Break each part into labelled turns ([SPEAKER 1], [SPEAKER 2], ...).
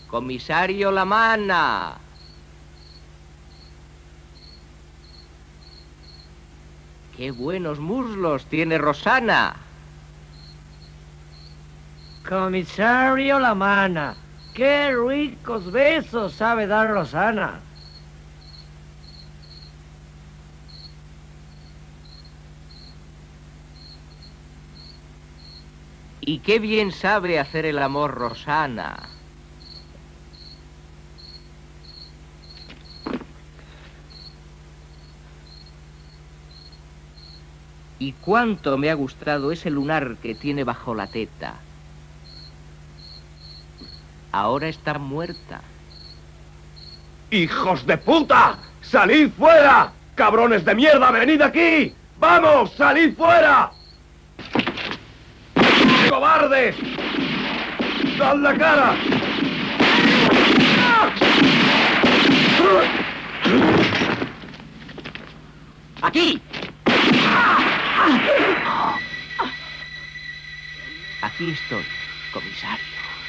[SPEAKER 1] Comisario Lamana. ¡Qué buenos muslos tiene Rosana!
[SPEAKER 2] Comisario Lamana, qué ricos besos sabe dar Rosana.
[SPEAKER 1] Y qué bien sabe hacer el amor Rosana. Y cuánto me ha gustado ese lunar que tiene bajo la teta. Ahora está muerta.
[SPEAKER 3] ¡Hijos de puta! ¡Salid fuera! ¡Cabrones de mierda, venid aquí! ¡Vamos, salid fuera! ¡Cobardes! ¡Dad la cara!
[SPEAKER 1] ¡Aquí! Aquí estoy, comisario.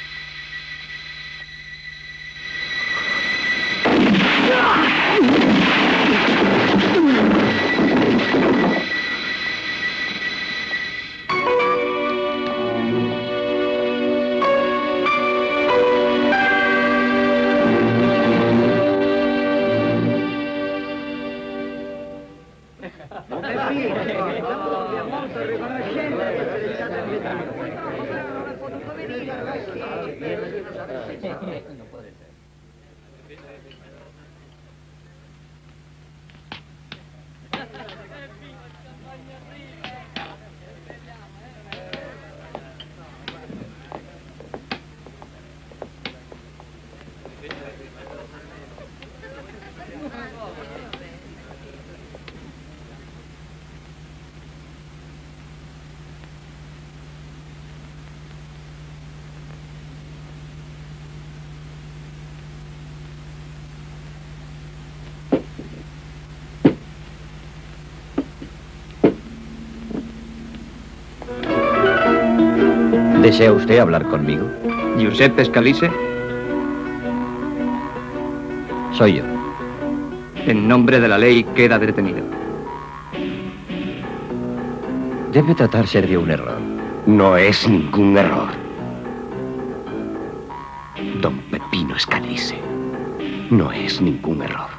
[SPEAKER 4] ¿Desea usted hablar conmigo?
[SPEAKER 5] ¿Giuseppe Scalise?
[SPEAKER 4] Soy yo.
[SPEAKER 5] En nombre de la ley queda detenido.
[SPEAKER 4] Debe tratarse de un error.
[SPEAKER 3] No es ningún error. Don Peppino Scalise. No es ningún error.